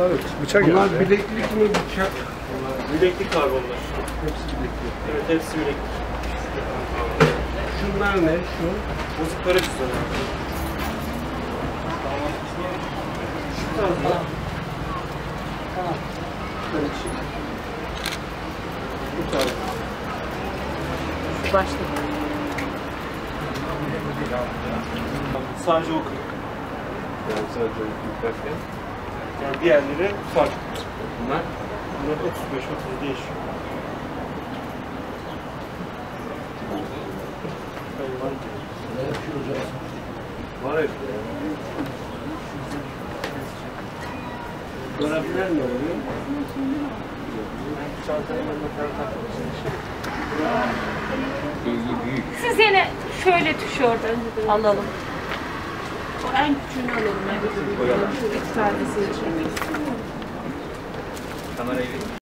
Bunlar bıçak. Bunlar herhalde. bileklik mi bıçak? Bileklik abi onlar. Hepsi bileklik. Evet hepsi bileklik. Şunlar ne? Şu. Bozuk para cüzdanı. Şu tarzda. Bu tarzda. Başladı. Sadece o kırık. Yani sadece yukarıdan. Yani diğerleri farklı. Bunlar. Bunlar 35-30 değişiyor. Var hep. Görevler ne oluyor? Siz yine şöyle tişört alalım. O en küçüğünü alalım. Evet. İki tanesi için. Kamerayı